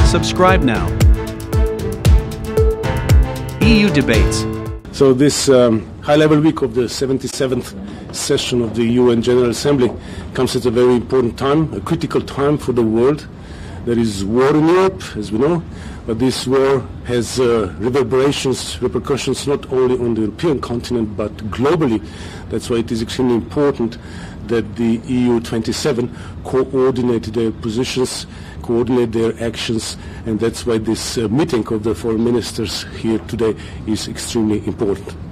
Subscribe now. EU Debates. So this high-level week of the 77th session of the UN General Assembly comes at a very important time, a critical time for the world. There is war in Europe, as we know, but this war has repercussions not only on the European continent but globally. That's why it is extremely important that the EU 27 coordinate their positions, coordinate their actions, and that's why this meeting of the foreign ministers here today is extremely important.